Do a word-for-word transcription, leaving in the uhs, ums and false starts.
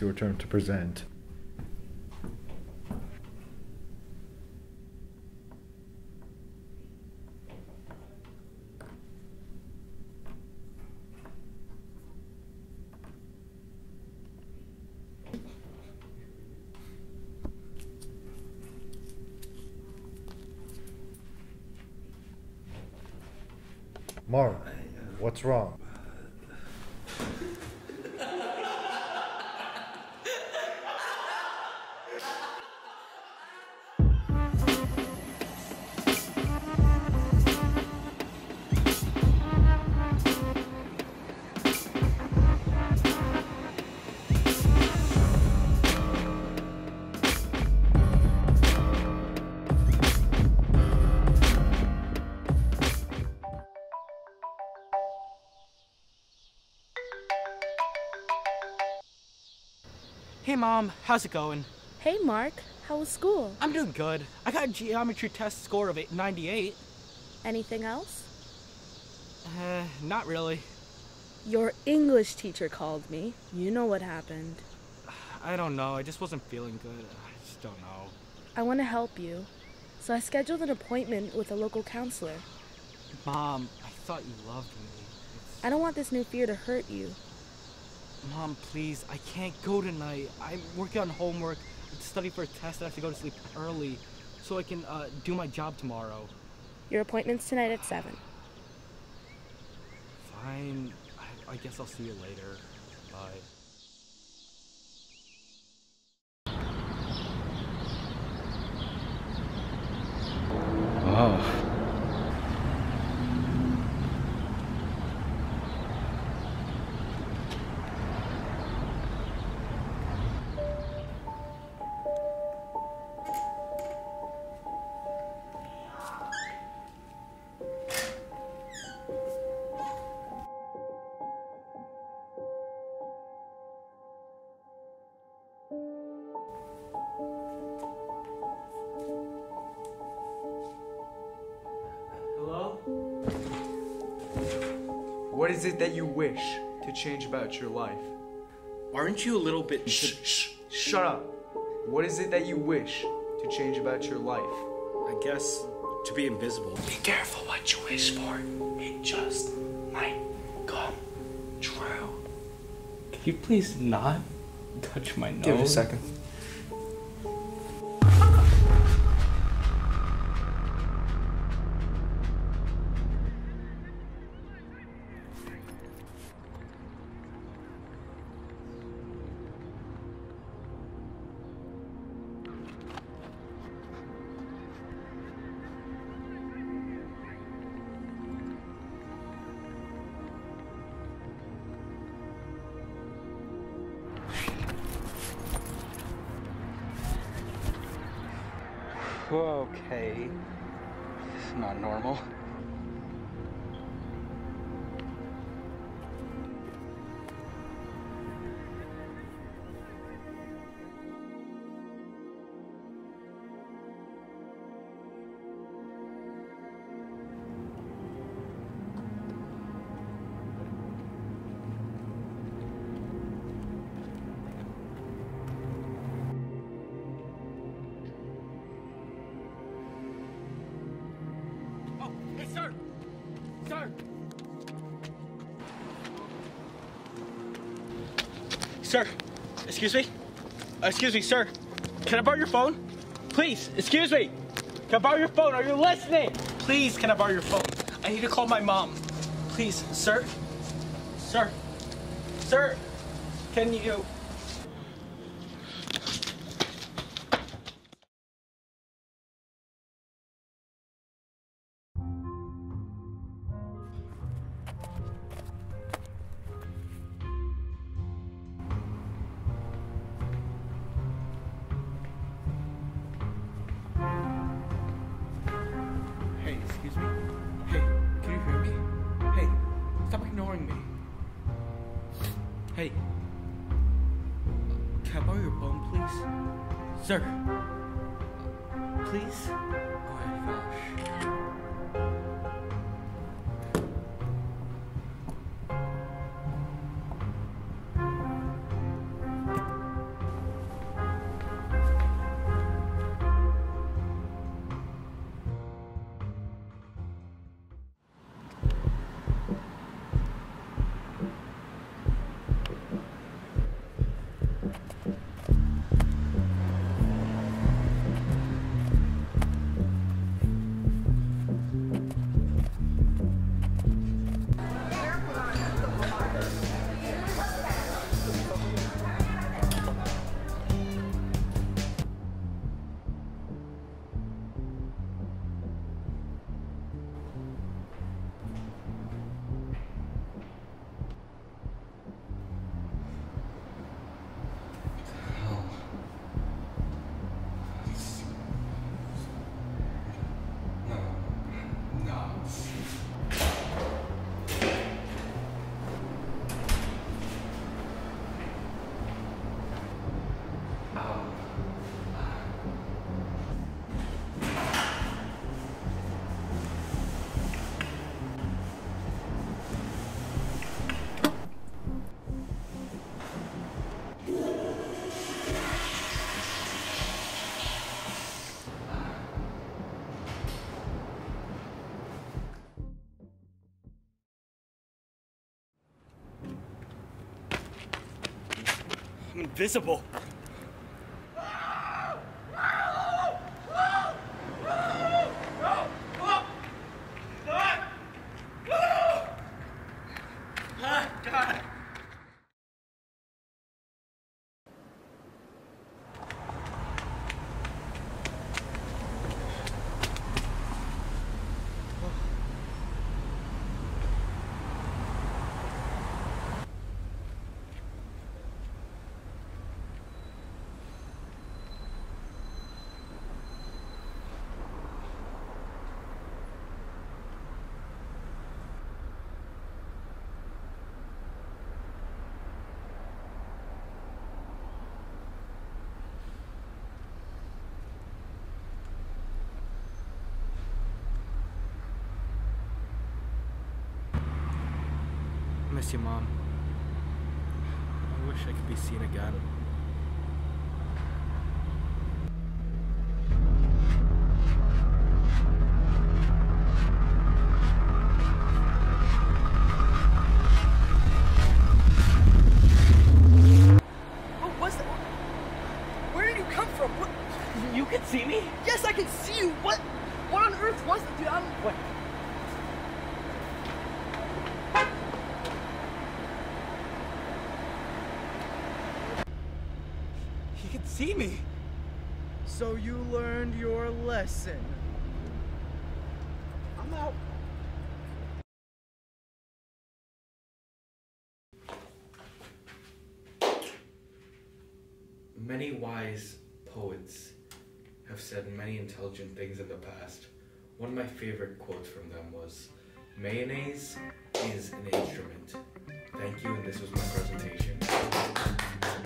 your turn to present. Mark, what's wrong? Hey Mom, how's it going? Hey Mark, how was school? I'm doing good. I got a geometry test score of ninety-eight. Anything else? Uh, not really. Your English teacher called me. You know what happened. I don't know, I just wasn't feeling good. I just don't know. I want to help you, so I scheduled an appointment with a local counselor. Mom, I thought you loved me. It's... I don't want this new fear to hurt you. Mom, please, I can't go tonight. I'm working on homework, I have to study for a test, and I have to go to sleep early so I can uh, do my job tomorrow. Your appointment's tonight at seven. Fine. I, I guess I'll see you later. Bye. Oh. Hello? What is it that you wish to change about your life? Aren't you a little bit... Shh, shh, shut up. What is it that you wish to change about your life? I guess to be invisible. Be careful what you wish for. It just might come true. Can you please not touch my nose? Give it a second. Okay. This is not normal. Hey, sir! Sir! Sir! Excuse me? Uh, excuse me, sir. Can I borrow your phone? Please, excuse me! Can I borrow your phone? Are you listening? Please, can I borrow your phone? I need to call my mom. Please, sir? Sir? Sir? Can you... Hey, excuse me? Hey, can you hear me? Hey, stop ignoring me. Hey, can I borrow your phone, please? Sir, please? Oh my gosh. I'm invisible. Ah, God. I miss you, Mom. I wish I could be seen again. What was that? Where did you come from? What? You can see me? Yes, I can see you. What? What on earth was that, dude? I don't. What? He can see me. So you learned your lesson. I'm out. Many wise poets have said many intelligent things in the past. One of my favorite quotes from them was, "Mayonnaise is an instrument." Thank you, and this was my presentation.